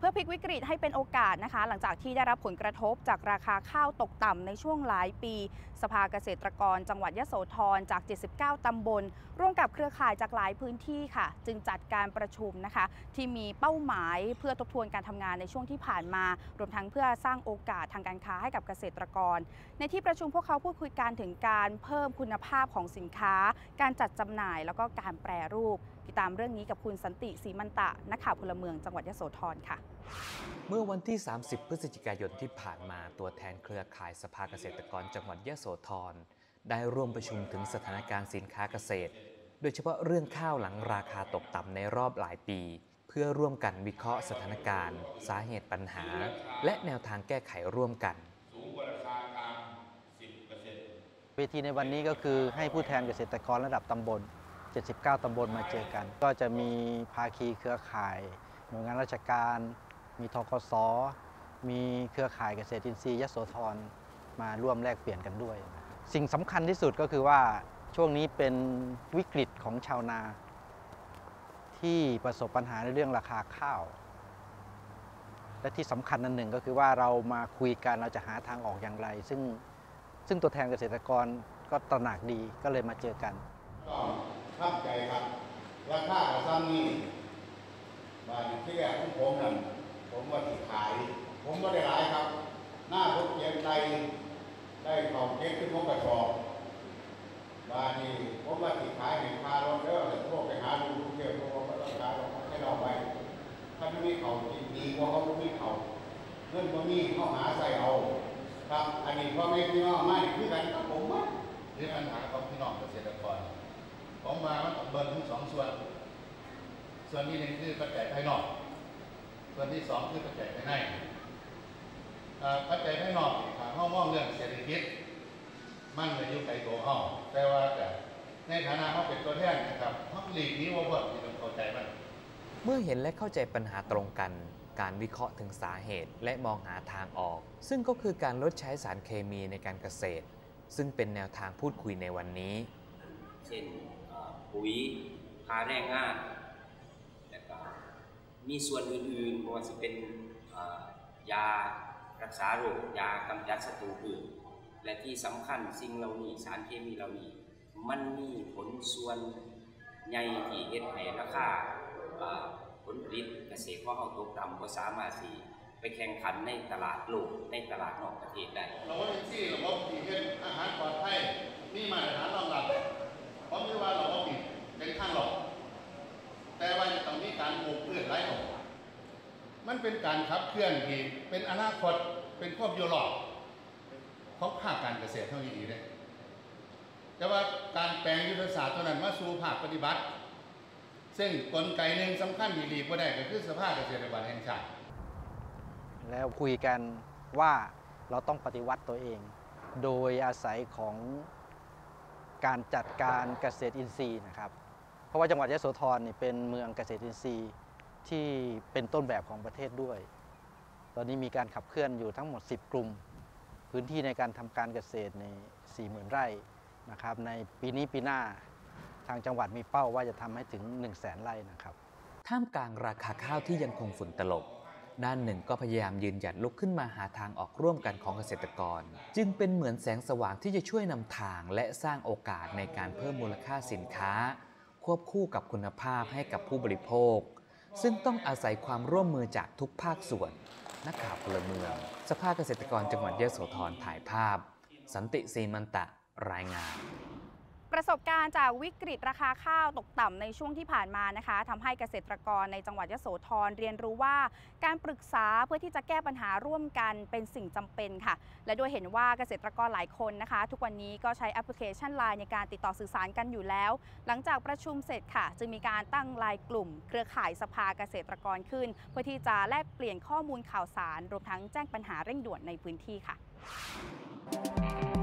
พื่อพลิกวิกฤตให้เป็นโอกาสนะคะหลังจากที่ได้รับผลกระทบจากราคาข้าวตกต่ำในช่วงหลายปีสภาเกษตรกรจังหวัดยโสธรจาก 79 ตำบลร่วมกับเครือข่ายจากหลายพื้นที่ค่ะจึงจัดการประชุมนะคะที่มีเป้าหมายเพื่อทบทวนการทำงานในช่วงที่ผ่านมารวมทั้งเพื่อสร้างโอกาสทางการค้าให้กับเกษตรกรในที่ประชุมพวกเขาพูดคุยกันถึงการเพิ่มคุณภาพของสินค้าการจัดจำหน่ายแล้วก็การแปรรูปติดตามเรื่องนี้กับคุณสันติศรีมันตะนักข่าวพลเมืองจังหวัดยโสธรค่ะเมื่อวันที่ 30 พฤศจิกายนที่ผ่านมาตัวแทนเครือข่ายสภาเกษตรกรจังหวัดยโสธรได้ร่วมประชุมถึงสถานการณ์สินค้าเกษตรโดยเฉพาะเรื่องข้าวหลังราคาตกต่ำในรอบหลายปีเพื่อร่วมกันวิเคราะห์สถานการณ์สาเหตุปัญหาและแนวทางแก้ไขร่วมกันเวทีในวันนี้ก็คือให้ผู้แทนเกษตรกรระดับตำบล79 ตำบลมาเจอกันก็จะมีภาคีเครือข่ายหน่วยงานราชการมีธกส.มีเครือข่ายเกษตรอินทรีย์ยโสธรมาร่วมแลกเปลี่ยนกันด้วยสิ่งสำคัญที่สุดก็คือว่าช่วงนี้เป็นวิกฤตของชาวนาที่ประสบปัญหาในเรื่องราคาข้าวและที่สำคัญอันหนึ่งก็คือว่าเรามาคุยกันเราจะหาทางออกอย่างไรซึ่งตัวแทนเกษตรกรก็ตระหนักดีก็เลยมาเจอกันก็ทับใจครับราคากระซ้ำนี่บาทที่แรกของผมนั่นผมว่าสิขายผมก็ได้หลายครับหน้าพุทธเจียงได้ของเก็บขึ้นพวกกระสอบบาทนี่ผมว่าสิขายในคารถเด้อพวกไปหาดูเที่ยวพวกก็ต้องการเราให้เราไปถ้าไม่มีเขาจริงดีกว่าเขาไม่มีเขาเงินก็มีเขาหาใส่เอาครับอันนี้พ่อแม่พี่น้องไม่คือกันกับผมมั้งเรื่องปัญหาของพี่น้องเกษตรกรผมมามันเบิร์ทั้งสองส่วนนี้หนึ่งคือปัจจัยภายนอกส่วนที่สองคือปัจจัยภายในปัจจัยภายนอกถ้าห้องมองเรื่องเศรษฐกิจมันเลยอยู่ไกลตัวห้องแต่ว่าแต่ในฐานะเขาเป็นตัวแทนนะครับเขาหลีกนี้ว่าเบิร์ที่ต้องเข้าใจมันเมื่อเห็นและเข้าใจปัญหาตรงกันการวิเคราะห์ถึงสาเหตุและมองหาทางออกซึ่งก็คือการลดใช้สารเคมีในการเกษตรซึ่งเป็นแนวทางพูดคุยในวันนี้เช่นปุ๋ยค่าแรงงานและก็มีส่วนอื่นๆไม่ว่าจะเป็นยารักษาโรคยากำจัดศัตรูพืชและที่สำคัญสิ่งเหล่านี้สารเคมีเหล่านี้มันมีผลส่วนใหญ่ที่เฮ็ดให้ราคาผลผลิตเกษตรของเราตกต่ำก็สามารถที่ไปแข่งขันในตลาดโลกในตลาดนอกประเทศได้เราว่าเป็นที่เราว่าดีเช่นอาหารปลอดภัยมีมาตรฐานรองรับเพราะไม่ว่าเราว่าผิดเป็นข้างหลอกแต่ว่าจะต้องมีการปลูกพืชไร้หลอกมันเป็นการขับเคลื่อนที่เป็นอนาคตเป็นควบโยหลอกของภาคการเกษตรเท่านี้ดีเลยแต่ว่าการแปลงยุทธศาสตร์ตัวนั้นมาสู่ภาคปฏิบัติซึ่งกลไกหนึ่งสำคัญดีๆก็ได้ก็คือสภาเกษตรกรแห่งชาติแล้วคุยกันว่าเราต้องปฏิวัติตัวเองโดยอาศัยของการจัดการเกษตรอินทรีย์นะครับเพราะว่าจังหวัดยโสธรนี่เป็นเมืองเกษตรอินทรีย์ที่เป็นต้นแบบของประเทศด้วยตอนนี้มีการขับเคลื่อนอยู่ทั้งหมด10 กลุ่มพื้นที่ในการทำการเกษตรใน 40,000 ไร่นะครับในปีนี้ปีหน้าทางจังหวัดมีเป้าว่าจะทำให้ถึง 100,000 ไร่นะครับท่ามกลางราคาข้าวที่ยังคงฝุ่นตลบด้านหนึ่งก็พยายามยืนหยัดลุกขึ้นมาหาทางออกร่วมกันของเกษตรกรจึงเป็นเหมือนแสงสว่างที่จะช่วยนำทางและสร้างโอกาสในการเพิ่มมูลค่าสินค้าควบคู่กับคุณภาพให้กับผู้บริโภคซึ่งต้องอาศัยความร่วมมือจากทุกภาคส่วนนักข่าวพลเมืองสภาเกษตรกรจังหวัดยโสธรถ่ายภาพสันติศรีมันตะรายงานประสบการณ์จากวิกฤตราคาข้าวตกต่ำในช่วงที่ผ่านมานะคะทำให้เกษตรกรในจังหวัดยโสธรเรียนรู้ว่าการปรึกษาเพื่อที่จะแก้ปัญหาร่วมกันเป็นสิ่งจำเป็นค่ะและโดยเห็นว่าเกษตรกรหลายคนนะคะทุกวันนี้ก็ใช้แอปพลิเคชัน LINE ในการติดต่อสื่อสารกันอยู่แล้วหลังจากประชุมเสร็จค่ะจึงมีการตั้งไลน์กลุ่มเครือข่ายสภาเกษตรกรขึ้นเพื่อที่จะแลกเปลี่ยนข้อมูลข่าวสารรวมทั้งแจ้งปัญหาเร่งด่วนในพื้นที่ค่ะ